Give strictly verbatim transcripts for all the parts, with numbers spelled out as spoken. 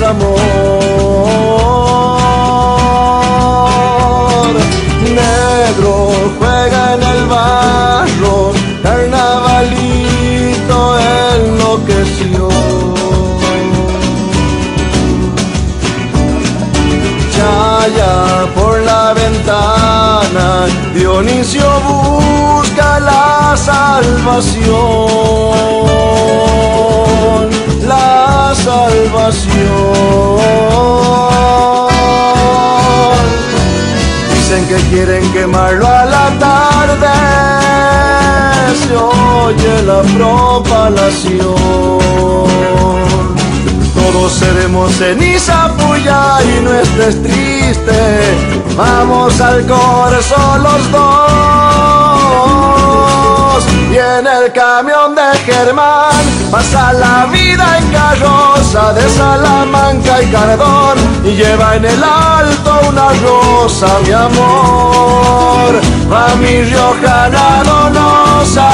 amor. Negro juega en el barro, carnavalito enloqueció. Chaya por la ventana, Dionisio busca la salvación, la salvación. Dicen que quieren quemarlo a la tarde, se oye la propalación. Todos seremos ceniza puya y no estés triste, vamos al corso los dos. Y en el camión de Germán pasa la vida en carroza de Salamanca y Cardón, y lleva en el alto una rosa, mi amor, va mi riojana donosa.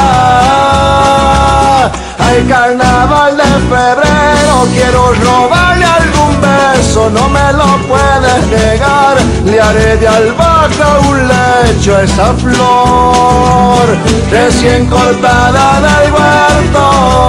Hay carnaval de febrero, quiero robarle algún beso, no me lo puedes negar. Le haré de albahaca un lecho a esa flor recién cortada del huerto.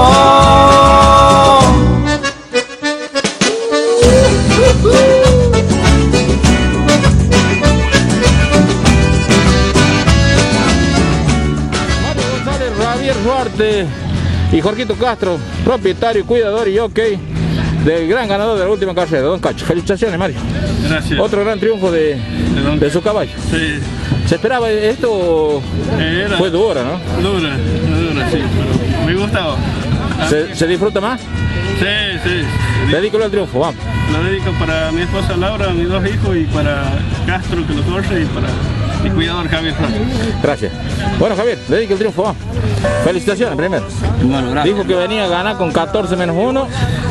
Mario González, Javier Duarte y Jorgito Castro, propietario, cuidador y jockey del gran ganador de la última carrera, Don Cacho. Felicitaciones, Mario. Gracias. Otro gran triunfo de, de, de su caballo. Sí. ¿Se esperaba esto? Era fue dura, ¿no? Dura, dura, sí, pero me gustaba. ¿Se, ¿Se disfruta más? Sí, sí. Dedícalo al triunfo, vamos. Lo dedico para mi esposa Laura, mis dos hijos, y para Castro que lo corre, y para mi cuidador Javier. Gracias. Bueno, Javier, dedica el triunfo, vamos. Felicitaciones primero. Bueno, gracias. Dijo que venía a ganar con catorce menos uno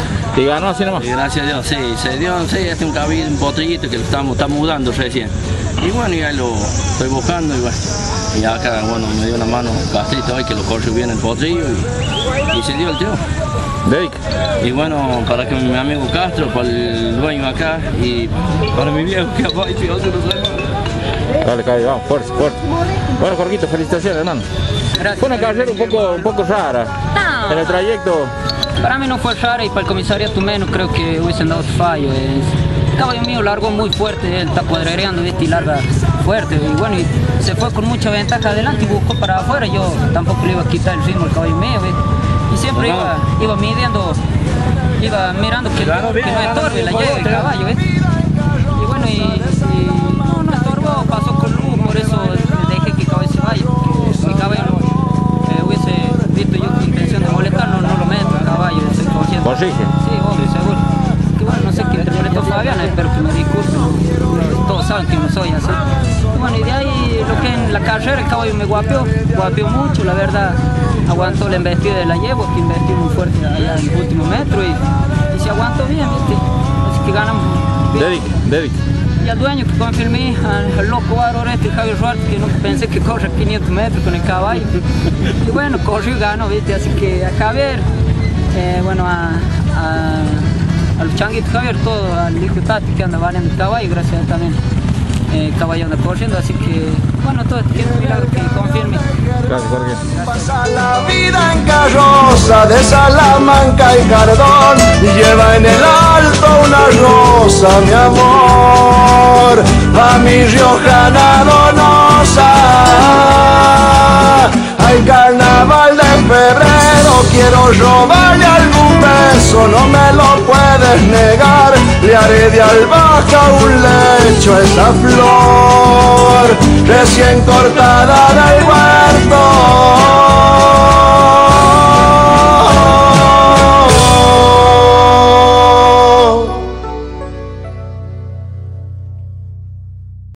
y ganó así nomás. Y gracias a Dios, sí, se dio, sí, este es un cabildo, un potillito que lo estamos, estamos mudando recién. Y bueno, ya lo estoy buscando y bueno. Y acá, bueno, me dio una mano Castrito hoy que lo corrió bien el potrillo y, y se dio el triunfo. Dedica. Y bueno, para que mi amigo Castro, para el dueño acá y para mi viejo que abajo y otro no sé. Dale, caballo, vamos, fuerza, fuerza. Bueno, Jorgito, felicitaciones, hermano. Gracias. Fue una carrera un poco, un poco rara. No. En el trayecto. Para mí no fue rara y para el comisariato menos, creo que hubiesen dado otro fallo. Es... El caballo mío largó muy fuerte, él está cuadrereando, ¿viste? Y larga fuerte. Y bueno, y se fue con mucha ventaja adelante y buscó para afuera. Yo tampoco le iba a quitar el ritmo al caballo mío, ¿viste? Y siempre iba, iba midiendo, iba mirando que, que no estorbe la yegua el caballo, ¿viste? Y bueno, y, y no, no estorbó, pasó con luz, por eso dejé que el caballo se vaya. Mi caballo eh, hubiese visto yo con intención de molestar, no, no lo meto el caballo, estoy consciente. ¿Corrige? Sí, obvio, seguro. Que bueno, no sé qué te molestó Fabiana, espero que me disculpen, todos saben que no soy así. Y bueno, y de ahí lo que en la carrera el caballo me guapeó, guapeó mucho, la verdad. Aguantó la embestida de la yegua, que embestió muy fuerte allá en el último metro y, y se aguantó bien, ¿viste? Así que ganamos bien. Dedica, dedica. Y al dueño que confirmé, al, al loco varón este, Javier Duarte, que nunca pensé que corre quinientos metros con el caballo. Y bueno, corrió y ganó, ¿viste? Así que a Javier, eh, bueno, a, a, a los changuitos Javier, todo, al hijo Tati que anda valiendo el caballo, gracias a él también. El caballo anda corriendo, así que bueno, todo este tiempo milagro que confirme. Gracias, Jorge. Pasa la vida en carroza de Salamanca y Cardón, y lleva en el alto una rosa, mi amor, a mi riojana donosa. Hay carnaval de febrero, quiero robarle algún beso, no me lo puedes negar. Le haré de albahaca un lecho a esa flor recién cortada del huerto.